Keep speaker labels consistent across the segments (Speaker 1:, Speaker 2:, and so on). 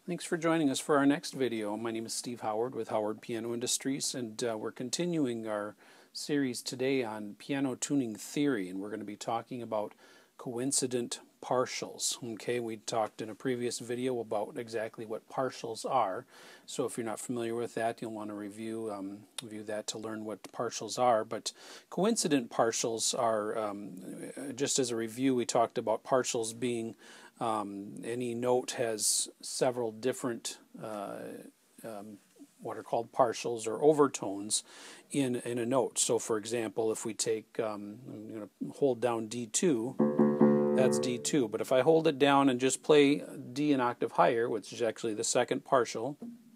Speaker 1: Thanks for joining us for our next video. My name is Steve Howard with Howard Piano Industries, and we're continuing our series today on piano tuning theory, and we're going to be talking about coincident partials. Okay, we talked in a previous video about exactly what partials are, so if you're not familiar with that, you'll want to review that to learn what partials are. But coincident partials are, just as a review, we talked about partials being any note has several different what are called partials or overtones in a note. So for example, if we take, I'm going to hold down D2, that's D2, but if I hold it down and just play D an octave higher, which is actually the second partial,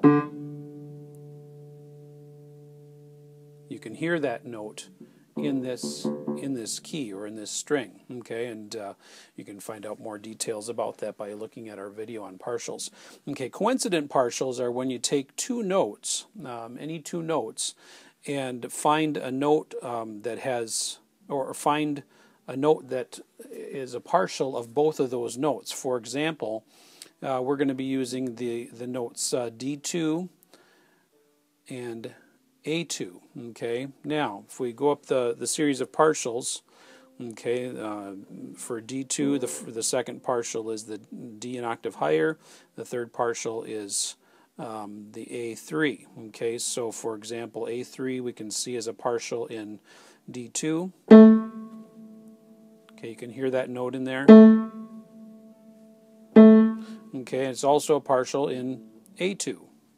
Speaker 1: you can hear that note in this key or in this string. Okay, and you can find out more details about that by looking at our video on partials. Okay, coincident partials are when you take two notes, any two notes, and find a note that has, or find a note that is a partial of both of those notes. For example, we're going to be using the notes D2 and A2. Okay, now if we go up the series of partials, okay, for D2, the second partial is the D an octave higher, the third partial is the A3. Okay, so for example, A3 we can see as a partial in D2. Okay, you can hear that note in there. Okay, it's also a partial in A2.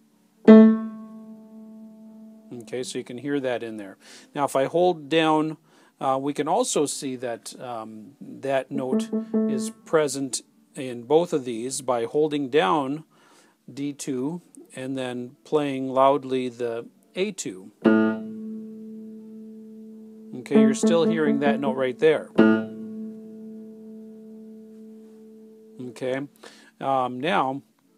Speaker 1: Okay, so you can hear that in there. Now if I hold down, we can also see that that note is present in both of these by holding down D2 and then playing loudly the A2. Okay, you're still hearing that note right there. Okay, now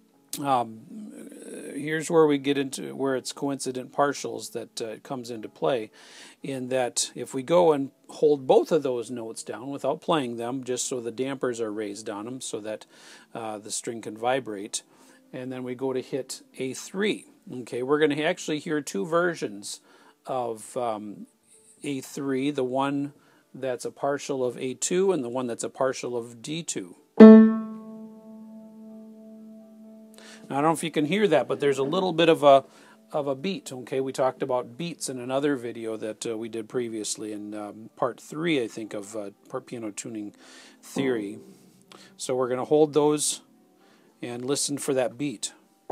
Speaker 1: here's where we get into where it's coincident partials that comes into play, in that if we go and hold both of those notes down without playing them, just so the dampers are raised on them so that the string can vibrate, and then we go to hit A3. Okay, we're going to actually hear two versions of A3, the one that's a partial of A2 and the one that's a partial of D2. Now, I don't know if you can hear that, but there's a little bit of a beat. Okay, we talked about beats in another video that we did previously in part 3, I think, of piano tuning theory. So we're going to hold those and listen for that beat.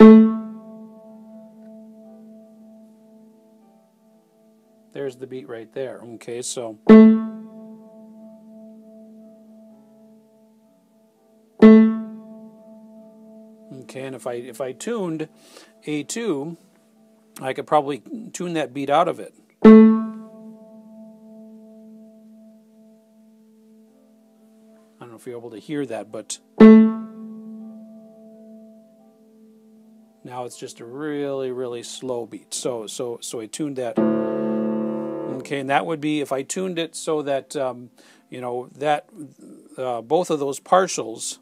Speaker 1: There's the beat right there. Okay, so okay, and if I tuned A2, I could probably tune that beat out of it. I don't know if you're able to hear that, but now it's just a really, really slow beat. So I tuned that. Okay, and that would be if I tuned it so that you know that both of those partials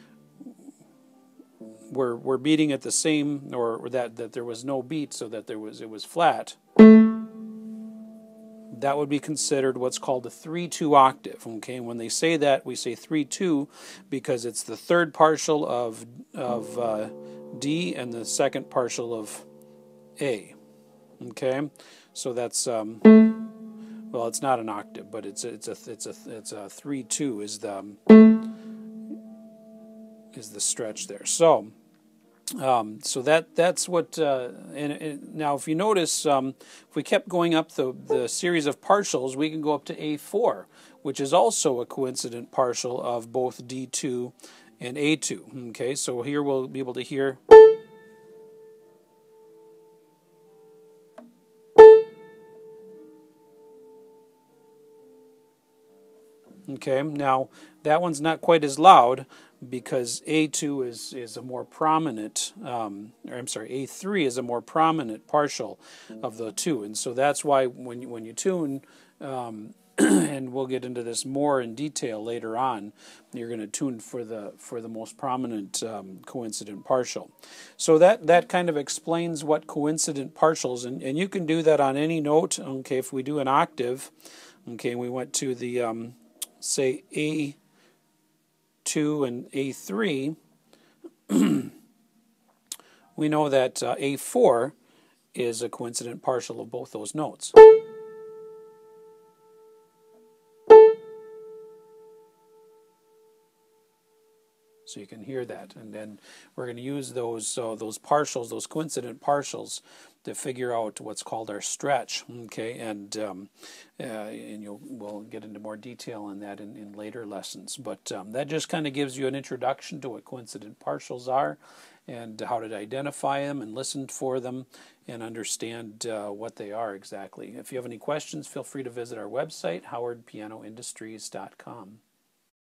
Speaker 1: were beating at the same, or that there was no beat, so that it was flat. That would be considered what's called a 3-2 octave. Okay, when they say that, we say 3-2 because it's the third partial of D and the second partial of A. Okay, so that's well, it's not an octave, but it's a 3-2 is the stretch there. So that's what. And now, if you notice, if we kept going up the series of partials, we can go up to A4, which is also a coincident partial of both D2 and A2. Okay, so here we'll be able to hear. Okay, now that one's not quite as loud because A2 is a more prominent, or I'm sorry, A3 is a more prominent partial of the two, and so that's why when you tune and we'll get into this more in detail later on. You're going to tune for the most prominent coincident partial. So that kind of explains what coincident partials, and you can do that on any note. Okay, if we do an octave, okay, we went to the say A2 and A3, we know that A4 is a coincident partial of both those notes. So you can hear that, and then we're going to use those partials, those coincident partials, to figure out what's called our stretch. Okay, and we'll get into more detail on that in later lessons. But that just kind of gives you an introduction to what coincident partials are, and how to identify them and listen for them and understand what they are exactly. If you have any questions, feel free to visit our website, howardpianoindustries.com.